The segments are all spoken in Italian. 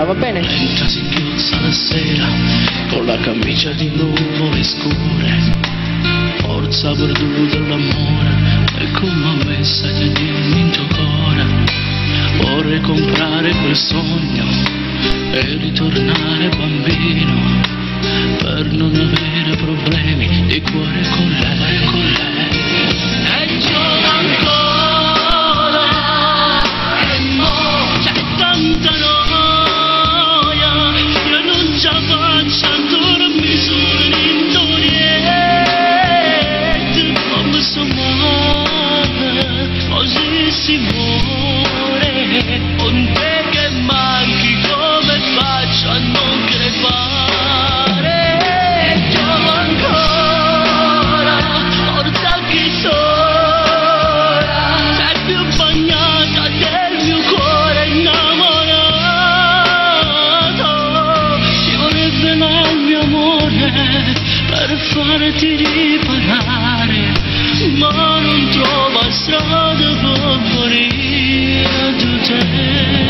va bene? Lenta singhiozza la sera, con la camicia di nuvole scure. Forza perduta l'amore, e come messa di dentro cuore. Vorrei comprare quel sogno e ritornare bambino, per non avere problemi di cuore con lei, con lei. E giova ancora, e mo' c'è tanta noia, io non ce la faccio a dormire solo in niente, come sto male, così si muore, con te che manchi come faccio a non crepare. E giova ancora, forza che sola, sei più bagnata del mio cuore innamorato. Ci vorrebbe il mio amore per farti riparare, ma non trova strada per morire di te.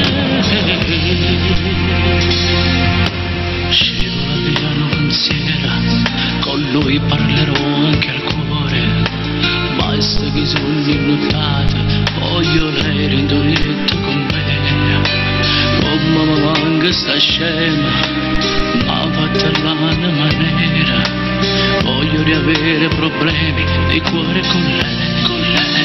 Scivola via una pensiera, con lui parlerò anche al cuore, ma queste che sono innottate, voglio lei rindoretto con me. Come mi manca sta scema, ma fatta la maniera, voglio riavere problemi di cuore con lei, con lei.